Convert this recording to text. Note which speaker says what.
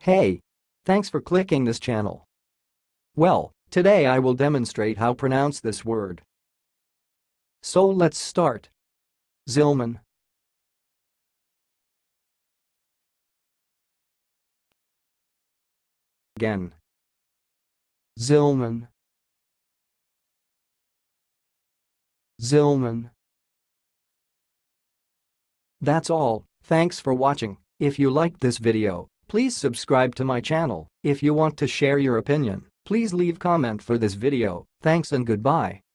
Speaker 1: Hey! Thanks for clicking this channel. Well, today I will demonstrate how to pronounce this word. So let's start. Zillmann. Again. Zillmann. Zillmann. That's all. Thanks for watching. If you liked this video, please subscribe to my channel. If you want to share your opinion, please leave comment for this video. Thanks and goodbye.